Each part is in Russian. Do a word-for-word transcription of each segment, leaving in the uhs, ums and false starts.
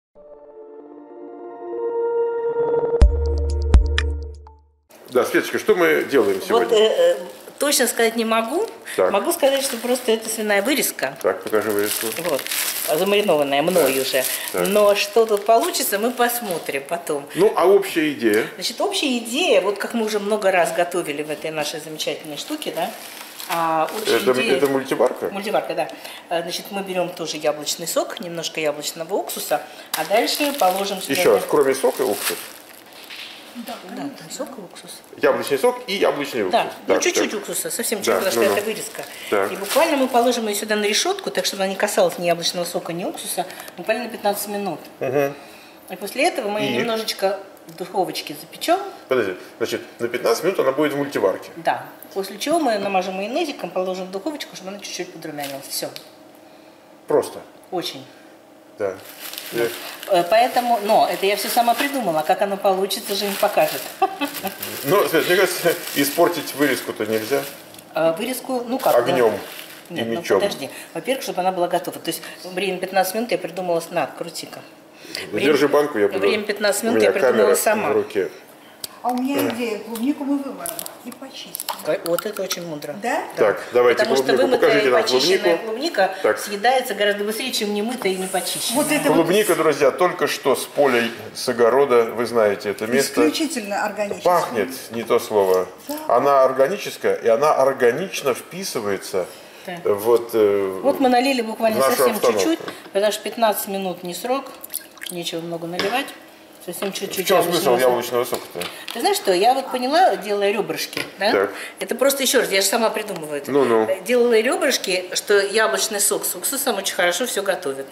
Да, Светочка, что мы делаем сегодня? Вот, э, точно сказать не могу. Так. Могу сказать, что просто это свиная вырезка. Так, покажи вырезку. Вот, замаринованная мной так. уже. Так. Но что тут получится, мы посмотрим потом. Ну, а общая идея? Значит, общая идея, вот как мы уже много раз готовили в этой нашей замечательной штуке, да? А, это, идея... это мультиварка? Мультиварка, да. Значит, мы берем тоже яблочный сок, немножко яблочного уксуса, а дальше положим сюда... Еще раз, кроме сока уксус? Да, да, там сок и уксус. Яблочный сок и яблочный уксус. Да, ну так, чуть-чуть так. уксуса, совсем чуть-чуть, да, потому что ну, это вырезка. Так. И буквально мы положим ее сюда на решетку, так чтобы она не касалась ни яблочного сока, ни уксуса, буквально на пятнадцать минут. Угу. И после этого мы ее и? немножечко в духовочке запечем. Подожди, значит, на пятнадцать минут она будет в мультиварке. Да. После чего мы намажем майонезиком, положим в духовочку, чтобы она чуть-чуть подрумянилась. Все. Просто? Очень. Да. Вот. Поэтому, но это я все сама придумала, как оно получится, Жень покажет. Ну, Свет, мне кажется, испортить вырезку-то нельзя. А вырезку, ну как? Огнем Да. и Нет, мечом. ну подожди. Во-первых, чтобы она была готова. То есть время пятнадцать минут я придумала, на, крути-ка. Держи банку, я буду. Время пятнадцать минут У меня я придумала камера сама. в руке. А у меня идея, клубнику мы вымоем и почистим. Вот это очень мудро. Да? Так, давайте Потому что клубнику. вымытая Покажите и нам почищенная клубнику. клубника Так. съедается гораздо быстрее, чем немытая и не почищенная. Вот это Клубника, друзья, только что с поля, с огорода, вы знаете это вот место. исключительно органически. Пахнет, не то слово. Она органическая, и она органично вписывается. Да. Вот, э, Вот мы налили буквально в нашу совсем обстановку. чуть-чуть, потому что пятнадцать минут не срок, нечего много наливать. Совсем чуть-чуть. В чем яблочного смысл сока. яблочного сока-то? Ты знаешь что, я вот поняла, делая ребрышки, да? Так. Это просто еще раз, я же сама придумываю это. Ну-ну. Делала ребрышки, что яблочный сок с уксусом очень хорошо все готовит.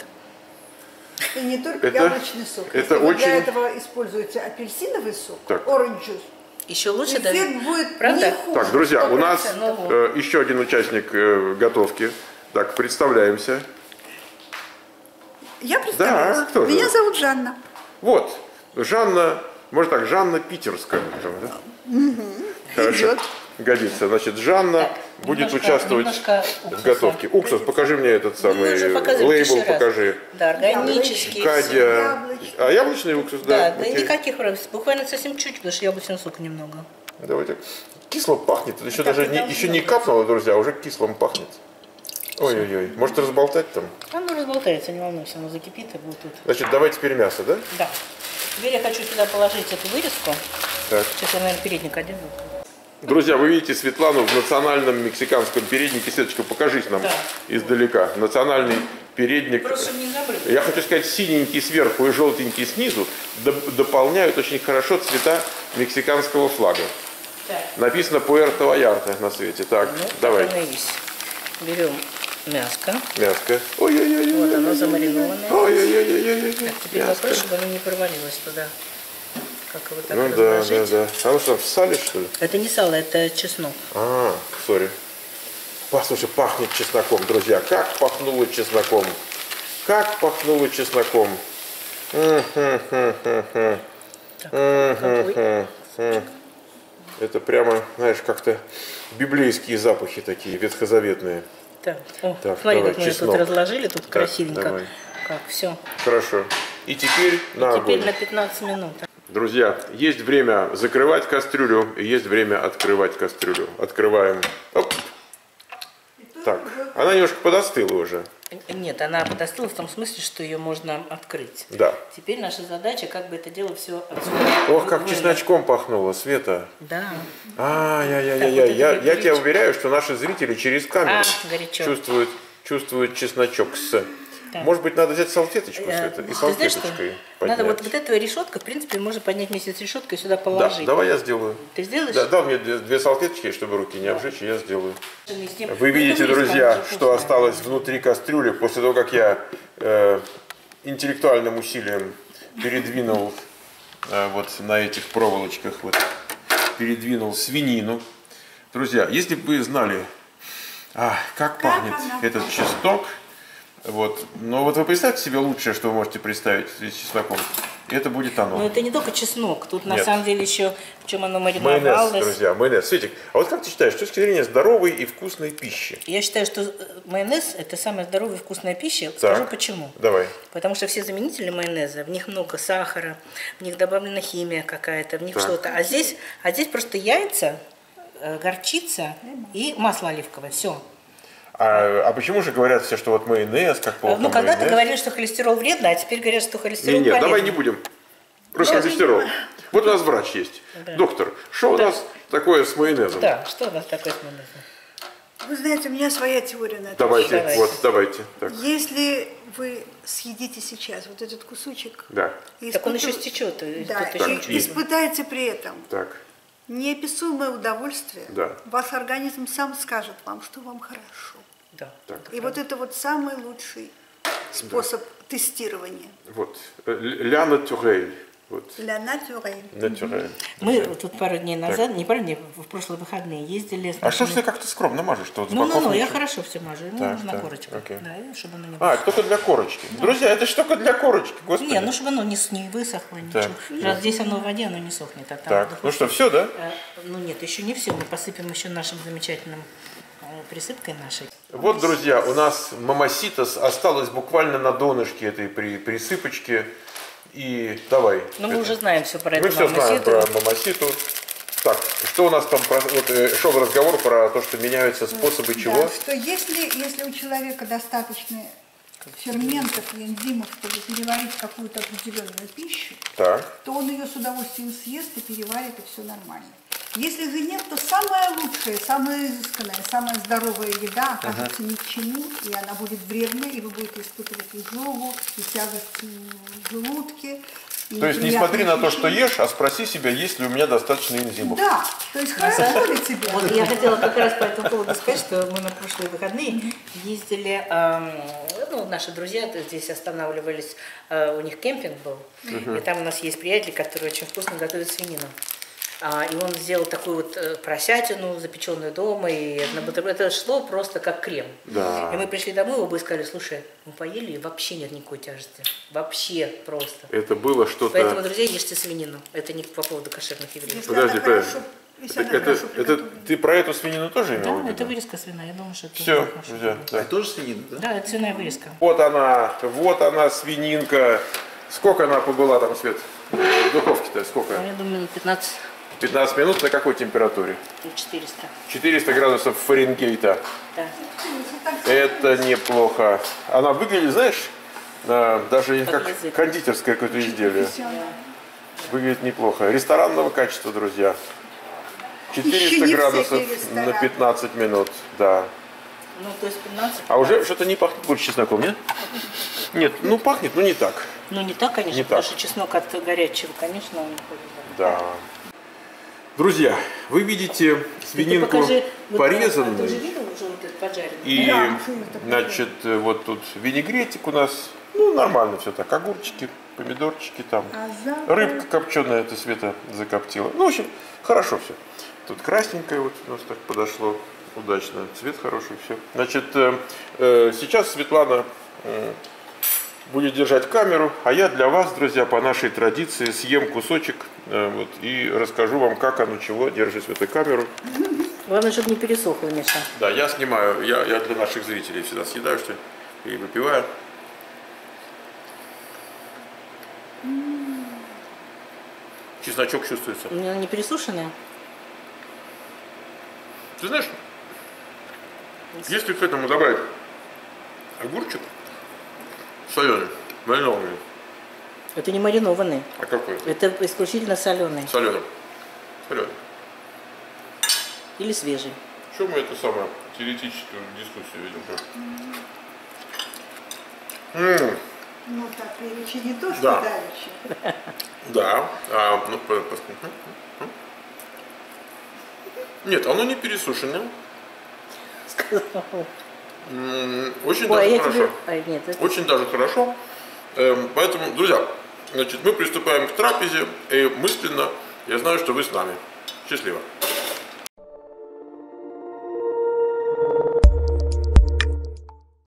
И не только Это- яблочный сок. это Если вы очень- для этого используете апельсиновый сок, Так. orange juice, Еще лучше даже. эффект будет Правда? не хуже. Так, друзья, у нас сто процентов. э, еще один участник э, готовки. Так, представляемся. Я представляюсь. Да, кто же? Меня зовут Жанна. Вот, Жанна, может так, Жанна Питерская. Да? Хорошо, Идет. годится. Значит, Жанна Так, будет немножко- участвовать немножко в уксуса. готовке. Уксус, покажи мне этот Ну, мы самый уже показывали лейбл, тысячу раз. покажи. Да, органический. Кадя. Яблочный. А, яблочный уксус, Да, да? да, Окей. никаких проблем. Буквально совсем чуть, потому что яблочного сока немного. Давайте. Кисло пахнет. Это еще Так даже и не, должно еще не быть. капнуло, друзья, а уже кислым пахнет. Ой-ой-ой. Может разболтать там? Оно разболтается, не волнуйся, оно закипит и будет тут. Значит, давай теперь мясо, да? Да. Теперь я хочу сюда положить эту вырезку. Так. Сейчас я, наверное, передник одену. Друзья, вы видите Светлану в национальном мексиканском переднике. Светочка, покажись нам Да. издалека. Национальный передник. Просто не забыть. Я хочу сказать, синенький сверху и желтенький снизу доп- дополняют очень хорошо цвета мексиканского флага. Так. Написано Пуэрто Вальярта на свете. Так, Ну, давай. так оно и есть. Берем мяско. Мяско. Ой-ой-ой. Вот оно замаринованное. Ой-ой-ой. Так, теперь вопрос, чтобы оно не провалилось туда. Как его так Ну да, да, разложить. да. А ну что, в сале, что ли? Это не сало, это чеснок. А, сори. Послушай, пахнет чесноком, друзья. Как пахнуло чесноком. Как пахнуло чесноком. М-хм-хм-хм-хм. Так, М-хм-хм-хм. Это прямо, знаешь, как-то библейские запахи такие, ветхозаветные. так. О, Так, смотри, давай, как мы ее чеснок. тут разложили, тут красивенько. давай. Как, все. Хорошо. И теперь на Теперь огонь. на пятнадцать минут. Друзья, есть время закрывать кастрюлю и есть время открывать кастрюлю. Открываем. Оп. Так, она немножко подостыла уже. Нет, она подостыла в том смысле, что ее можно открыть. Да. Теперь наша задача, как бы это дело все отсюда. Ох, как вынуть. чесночком пахнуло, Света. Да. А, я, я, я, Так, я, вот это я, вот я тебя горячо. уверяю, что наши зрители через камеру А, горячо. чувствуют, чувствуют чесночок. С. Так. Может быть, надо взять салфеточку, Э, Света, и ты знаешь, что? салфеточкой Надо вот, поднять. вот эту решетку, в принципе, можно поднять вместе с решеткой и сюда Да, положить. давай я сделаю. Ты сделаешь? Да, дай мне две, две салфеточки, чтобы руки не обжечь, и я сделаю. Вместе. Вы Ну, видите, это вырезка, друзья, она же что вкусная. осталось внутри кастрюли после того, как я э, интеллектуальным усилием передвинул э, вот на этих проволочках, вот, передвинул свинину. Друзья, если бы вы знали, а, как пахнет она этот чеснок, Вот. Но вот вы представьте себе лучшее, что вы можете представить с чесноком. И это будет оно. Но это не только чеснок. Тут на Нет. самом деле еще в чем оно Майонез, мариновалось. друзья, майонез. Светик, а вот как ты считаешь, с точки зрения здоровой и вкусной пищи? Я считаю, что майонез – это самая здоровая и вкусная пища. Так. Скажу почему. Давай. Потому что все заменители майонеза, в них много сахара, в них добавлена химия какая-то, в них Так. что-то. А здесь, а здесь просто яйца, э, горчица и масло оливковое. Все. А, а почему же говорят все, что вот майонез, как плохо Ну, когда-то майонез? говорили, что холестерол вредно, а теперь говорят, что холестерол Не, нет, полезно. давай не будем. Про холестерол. Вот у нас врач есть. Да. Доктор, что у нас такое с майонезом? Да, что у нас такое с майонезом? Вы знаете, у меня своя теория на это. Давайте, Давайте. вот, давайте. Так, Если вы съедите сейчас вот этот кусочек, да, и Так он испыту- еще стечет. и Да, тут еще и ничего не испытаете при этом так. неописуемое удовольствие, Да. ваш организм сам скажет вам, что вам хорошо. Да. Так. И вот это вот самый лучший способ тестирования. Вот. Ля натюрель. Вот. Для натюрель. Натюрель. Мы тут пару дней назад, не пару дней, в прошлые выходные ездили. с А что ж нашими- ты как-то скромно мажешь? Что вот с Ну, ну, боков ну, я ничего? хорошо все мажу, ему Так, нужна так, корочка. окей. Да, и чтобы оно не А, это только для корочки. Друзья, это ж только для корочки, господи. Не, ну чтобы оно не, с- не высохло, ничего. Раз здесь оно в воде, оно не сохнет. А там Так, в духовке- ну что, все, да? Э, Ну нет, еще не все. Мы посыпем еще нашим замечательным э, присыпкой нашей. Вот, друзья, у нас мамаситос осталось буквально на донышке этой при, присыпочки. И давай. Ну мы это. уже знаем все про Мы эту все знаем мамаситу. про мамаситу. Так, что у нас там, про, вот, э, шел разговор про то, что меняются способы чего? Да, что если, если у человека достаточно ферментов и энзимов, чтобы переварить какую-то определенную пищу, Так, то он ее с удовольствием съест и переварит, и все нормально. Если же нет, то самая лучшая, самая изысканная, самая здоровая еда окажется ни к чему, и она будет вредной, и вы будете испытывать изжогу, и тягость в желудке. и то есть не неприятные смотри на то, что ощущения. ешь, а спроси себя, есть ли у меня достаточно энзимов. Да, то есть хорошо ли тебе? Вот я хотела как раз по этому поводу сказать, что мы на прошлые выходные ездили, эм, ну, наши друзья здесь останавливались, э, у них кемпинг был, и там у нас есть приятель, который очень вкусно готовит свинину. А, и он сделал такую вот э, просятину, запеченную дома, и на бутерброд. Это шло просто как крем. Да. И мы пришли домой, оба и сказали, слушай, мы поели, и вообще нет никакой тяжести. Вообще просто. Это было что-то... Поэтому, друзья, ешьте свинину. Это не по поводу кошерных евреев. Если Подожди, она подожди. хорошо- если Это, она это, хорошо это приготовлена. ты про эту свинину тоже имел в Да, виду? это вырезка свиная, я думаю, что это Все, хорошо. друзья, да. Это тоже свинина, да? Да, это свиная вырезка. Вот она, вот она, свининка. Сколько она побыла там, Свет? В духовке-то сколько? Я думаю, пятнадцать пятнадцать минут на какой температуре? четыреста. четыреста градусов Фаренгейта. Да. Это неплохо. Она выглядит, знаешь, э, даже Как как язык. кондитерское какое-то изделие. Выглядит неплохо. Ресторанного качества, друзья. четыреста Еще не градусов всякий ресторан. на пятнадцать минут, да. Ну, то есть пятнадцать. А уже что-то не пахнет больше чесноком, нет? Нет, ну пахнет, но не так. Ну, не так, конечно, Не потому так. что чеснок от горячего, конечно, он уходит. Да. Друзья, вы видите свининку Ты покажи, вот, а, ты уже порезанную. видел уже вот этот поджаренный? И, Да, уже это значит, вот тут винегретик у нас. Ну, нормально все так. Огурчики, помидорчики там. А запах? Рыбка копченая, это Света закоптила. Ну, в общем, хорошо все. Тут красненькое вот у нас так подошло удачно. Цвет хороший, все. Значит, э, э, сейчас Светлана э, будет держать камеру, а я для вас, друзья, по нашей традиции съем кусочек э, вот, и расскажу вам, как оно чего держит в этой камеру. Главное, чтобы не пересохло, Миша. Да, я снимаю, я, я для наших зрителей всегда съедаю, что и выпиваю. Чесночок чувствуется. У меня не пересушенная? Ты знаешь, если к этому добавить огурчик соленый, маринованный, Это не маринованный. а какой? Это исключительно соленый. Соленый. Соленый. Или свежий. Что мы эту самую теоретическую дискуссию ведем? М, Ну так, речи не то, что Да. давеча. Да. А, ну, по- пос- Нет, оно не пересушенное. М, Очень Ой, даже я хорошо. тебе... Ай, нет, это... Очень даже хорошо. Эм, Поэтому, друзья, значит, мы приступаем к трапезе, и мысленно я знаю, что вы с нами. Счастливо.